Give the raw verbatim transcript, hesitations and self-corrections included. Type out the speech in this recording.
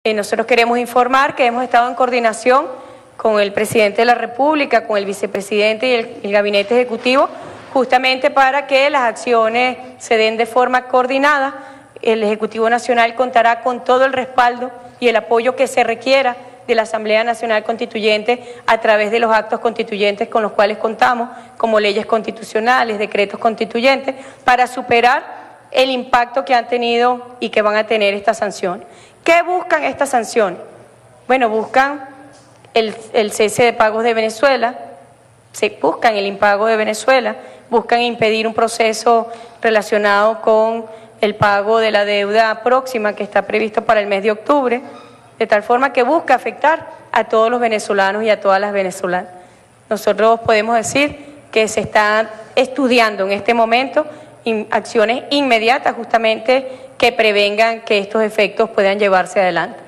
Eh, nosotros queremos informar que hemos estado en coordinación con el presidente de la República, con el vicepresidente y el, el gabinete ejecutivo, justamente para que las acciones se den de forma coordinada. El Ejecutivo Nacional contará con todo el respaldo y el apoyo que se requiera de la Asamblea Nacional Constituyente a través de los actos constituyentes con los cuales contamos, como leyes constitucionales, decretos constituyentes, para superar el impacto que han tenido y que van a tener estas sanciones. ¿Qué buscan estas sanciones? Bueno, buscan el, el cese de pagos de Venezuela, se buscan el impago de Venezuela, buscan impedir un proceso relacionado con el pago de la deuda próxima que está previsto para el mes de octubre, de tal forma que busca afectar a todos los venezolanos y a todas las venezolanas. Nosotros podemos decir que se están estudiando en este momento acciones inmediatas justamente que prevengan que estos efectos puedan llevarse adelante.